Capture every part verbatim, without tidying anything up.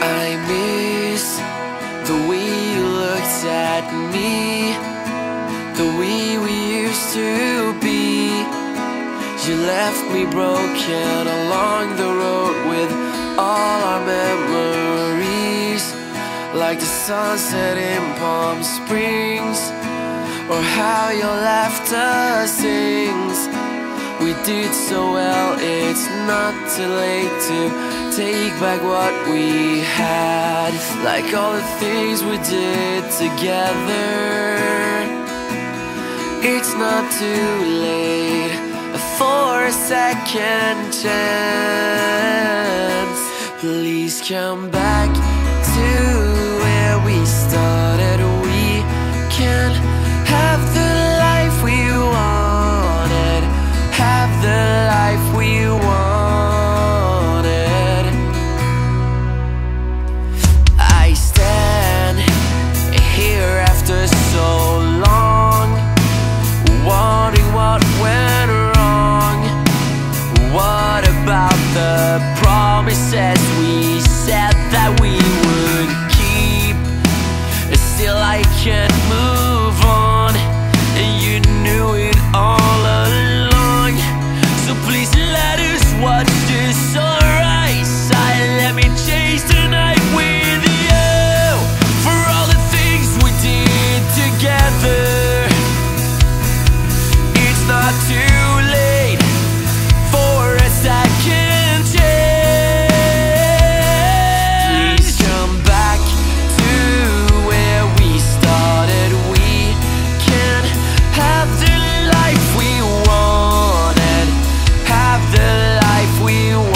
I miss the way you looked at me, the way we used to be. You left me broken along the road with all our memories, like the sunset in Palm Springs, or how your laughter sings. We did so well, it's not too late to take back what we had, like all the things we did together. It's not too late for a second chance. Please come back to where we started. We can have the life we wanted, have the life we wanted. I stand here after so long, wondering what went wrong. What about the promises we said that we would keep? Still I can't move on, and you knew it all along. So please let us watch the sunrise. Let me chase the night with you, for all the things we did together. It's not too late for a second chance. Please come back to where we started. We can have the life we wanted, have the life we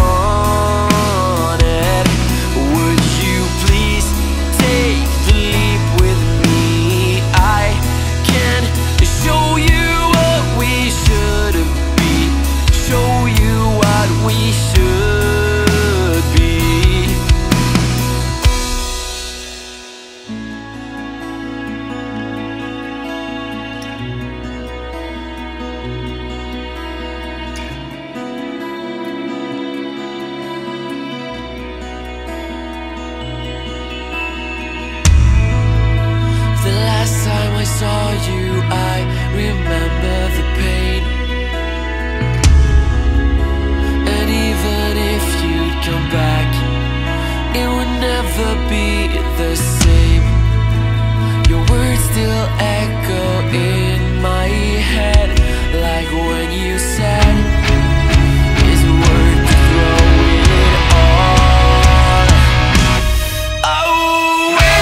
wanted. Would you please take the leap with me? I can show you what we should be, show you what we should be. The last time I saw you, I remember the pain. And even if you'd come back, it would never be the same. Your words still echo in my head, like when you said, "Is it worth to throw it all away?"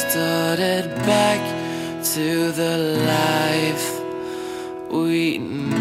Started back to the life we knew.